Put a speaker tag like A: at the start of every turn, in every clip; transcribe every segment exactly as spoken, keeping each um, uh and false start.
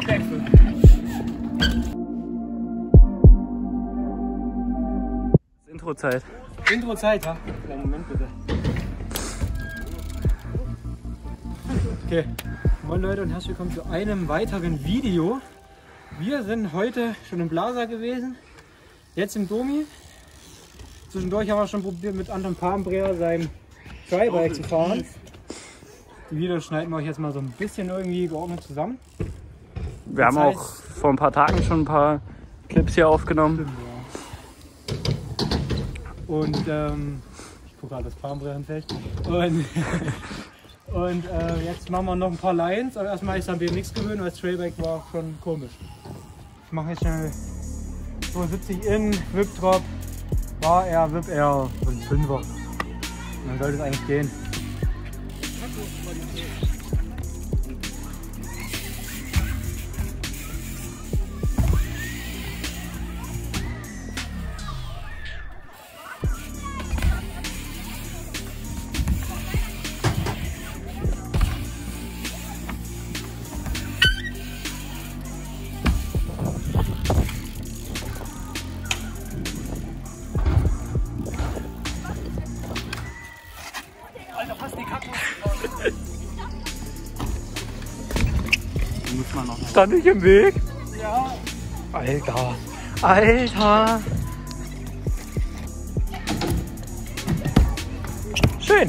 A: Barwechsel.
B: Introzeit.
A: Introzeit, ja? Kleinen Moment bitte. Okay, moin Leute und herzlich willkommen zu einem weiteren Video. Wir sind heute schon im Blaser gewesen, jetzt im Domi. Zwischendurch haben wir schon probiert, mit Anton Palmbreher sein Trybike zu fahren. Die Videos schneiden wir euch jetzt mal so ein bisschen irgendwie geordnet zusammen.
B: Wir haben auch vor ein paar Tagen schon ein paar Clips hier aufgenommen.
A: Stimmt, ja. Und ähm, ich gucke gerade das Palmbreher-Feld. Und, und äh, jetzt machen wir noch ein paar Lines, aber erstmal ist an B M X gewöhnt, weil das Trailbike war schon komisch. Ich mache jetzt schnell zweiundsiebzig in, Whip Drop, war er, Whip er und fünfer. Dann sollte es eigentlich gehen.
B: Stand ich im Weg?
A: Ja.
B: Alter. Alter. Schön.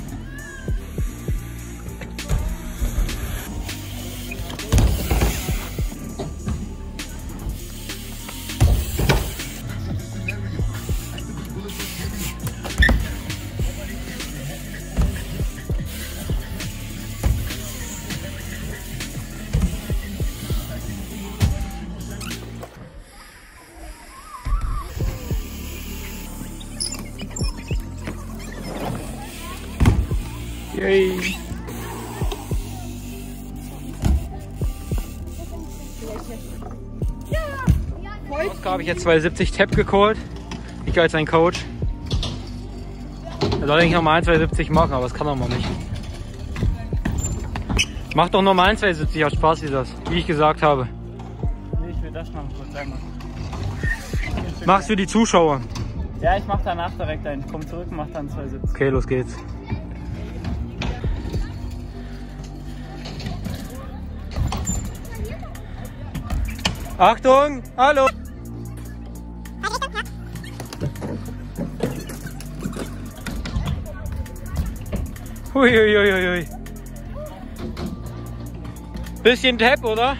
B: Yay. Oscar habe ich jetzt zweihundertsiebzig Tap gecallt. Ich als sein Coach. Er soll eigentlich normal zweihundertsiebzig machen, aber das kann er mal nicht. Mach doch normal zweihundertsiebzig, aus Spaß wie das, wie ich gesagt habe.
A: Nee, ich will das machen, kurz einmal.
B: Mach's für die Zuschauer.
A: Ja, ich mach danach direkt einen. Ich komm zurück und mach dann zweihundertsiebzig.
B: Okay, los geht's. Achtung! Hallo! Huiuiuiui. Bisschen Tap, oder?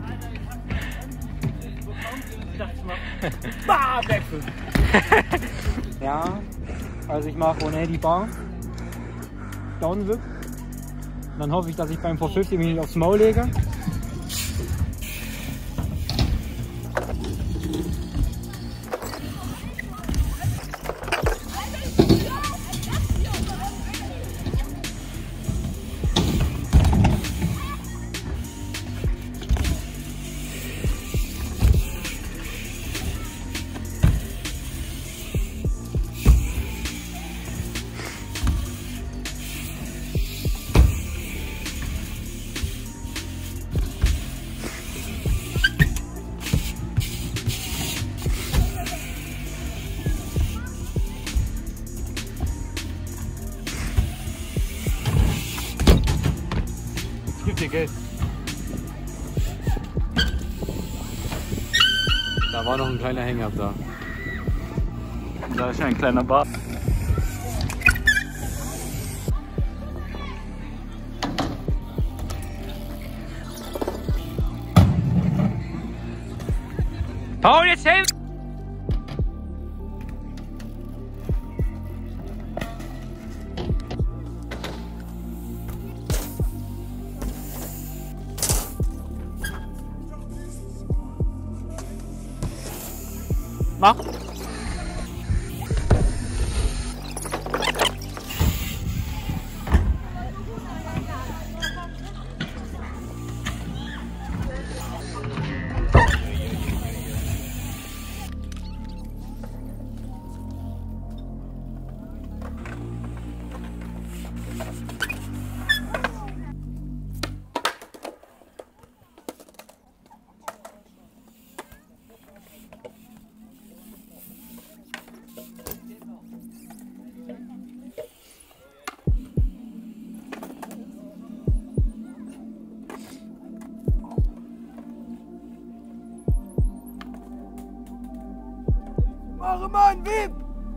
A: Barwechsel!
B: Ja, also ich mache ohne die Bar. Downwhip. Dann hoffe ich, dass ich beim vier fünfzig mich nicht aufs Maul lege.
A: Dir Geld.
B: Da war noch ein kleiner Hänger da. Da ist ein kleiner Bar. Paul, jetzt helf! Mach!
A: Mach mal einen Wip!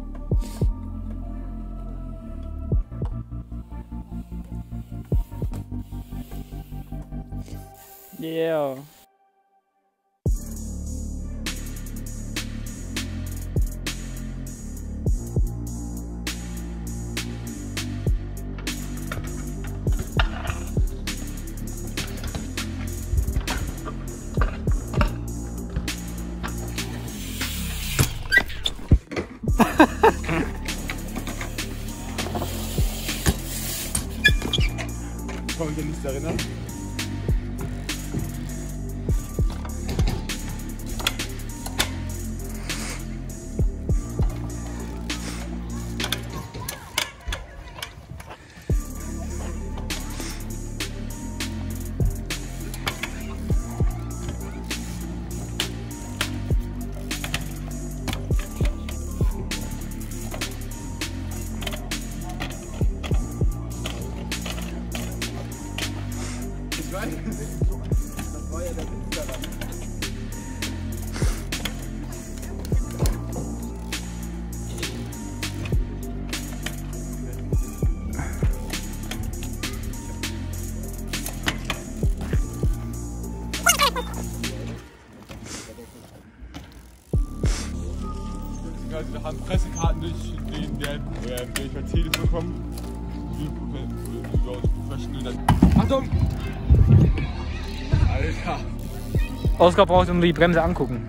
B: Yeah.
C: Kann mich an nichts erinnern. Das war ja der Witz daran. Also wir haben Pressekarten durchgehen werden, äh, wenn ich Mercedes bekomme. Achtung! Alter!
B: Oskar braucht um die Bremse angucken.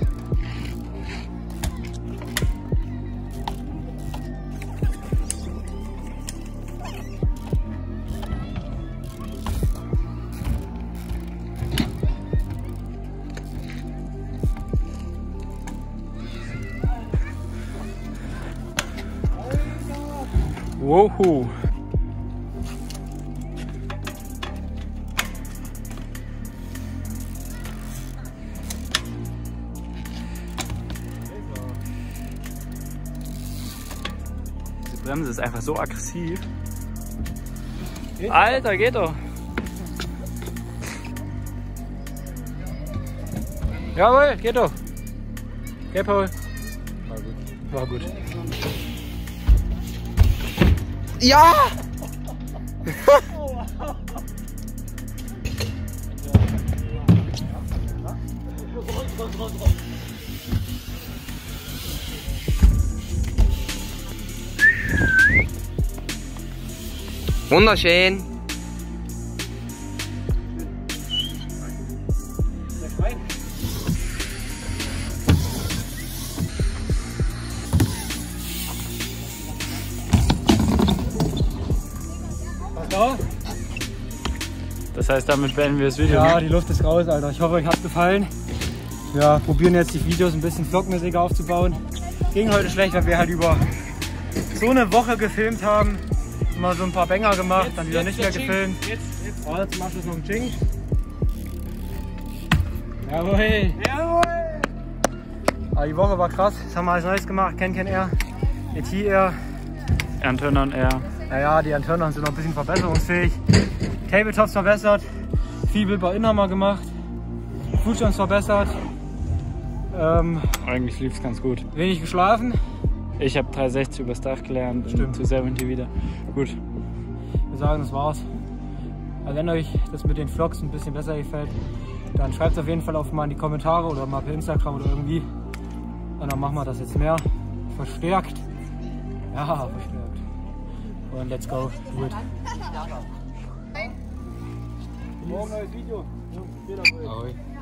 B: Woho! Die Bremse ist einfach so aggressiv. Alter, geht doch! Jawohl, geht doch! Geh, Paul! War gut. War gut. Ja!
D: Wunderschön.
B: Das heißt, damit beenden wir das Video.
A: Ja, die Luft ist raus, Alter. Ich hoffe, euch hat es gefallen. Wir probieren jetzt die Videos ein bisschen vlogmäßiger aufzubauen. Ging heute schlecht, weil wir halt über so eine Woche gefilmt haben. Mal so ein paar Banger gemacht, jetzt, dann wieder nicht mehr gefilmt. Jetzt, jetzt. Oh, jetzt machst du noch einen Ching. Jawohl. Jawohl. Aber die Woche war krass. Das haben wir alles Neues gemacht. Ken Ken Air, E T Air.
B: Anturnern Air.
A: Naja, die Antennen sind noch ein bisschen verbesserungsfähig. Tabletops verbessert. Viel Bildbau Inhammer gemacht. Foodstones verbessert. Ähm,
B: Eigentlich lief es ganz gut.
A: Wenig geschlafen.
B: Ich habe dreihundertsechzig übers Dach gelernt.
A: Stimmt.
B: Und zu siebzig wieder. Gut.
A: Wir sagen, das war's. Also wenn euch das mit den Vlogs ein bisschen besser gefällt, dann schreibt es auf jeden Fall auch mal in die Kommentare oder mal per Instagram oder irgendwie. Und dann machen wir das jetzt mehr verstärkt. Ja, verstärkt. Und let's go. Gut. Morgen neues Video.
C: Ahoi.